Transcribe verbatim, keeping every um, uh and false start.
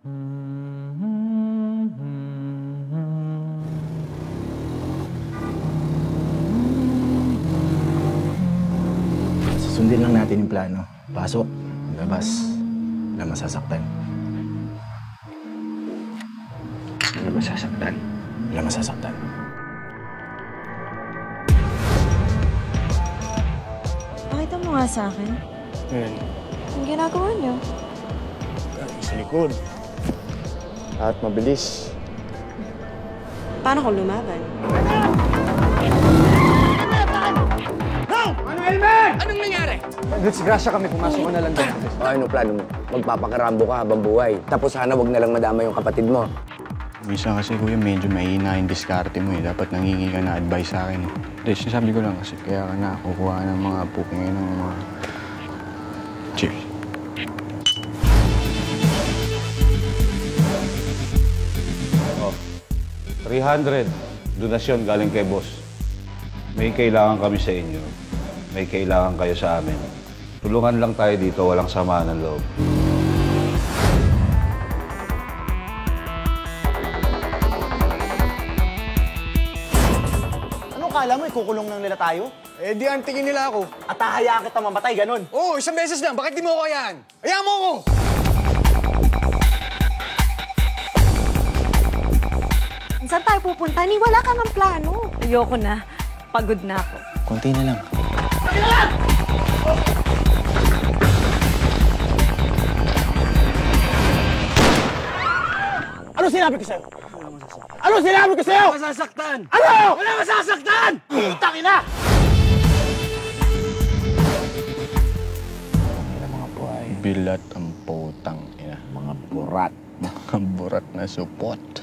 Susundin lang natin yung plano. Pasok, labas, wala masasaktan. Wala masasaktan. Wala masasaktan. Pakita mo nga sa akin. Ngayon, Ang ginagawa niyo? sa likod. At mabilis. Paano kung lumaban? Anong nangyari? Disgrasya kami, pumasok ka na lang din. O ano plano mo? Magpapakarambo ka habang buhay. Tapos sana wag na lang madama yung kapatid mo. Minsan kasi kuya, medyo mahina yung diskarte mo eh. Dapat nangingi ka na advice sa akin. Hindi, sinasabi ko lang kasi kaya ka na kukuha ng mga book ngayon ng mga... Cheers. Oh, three hundred. Donasyon galing kay boss. May kailangan kami sa inyo. May kailangan kayo sa amin. Tulungan lang tayo dito, walang sama ng loob. Anong kala mo, ikukulong lang nila tayo? Eh, di antingin nila ako. At hahayaan kita mamatay, ganun. Oo, oh, isang beses lang. Bakit di mo ako hayaan? Hayaan mo ako! Saan tayo pupunta? Ni wala kang ang plano. Ayoko na. Pagod na ako. Konti na lang. Ano sinabi ko sa'yo? Ano sinabi ko sa'yo? Wala masasaktan! Ano? Wala masasaktan! Putang ina! Bilat ang putang ina. Mga burat. Mga burat na supot.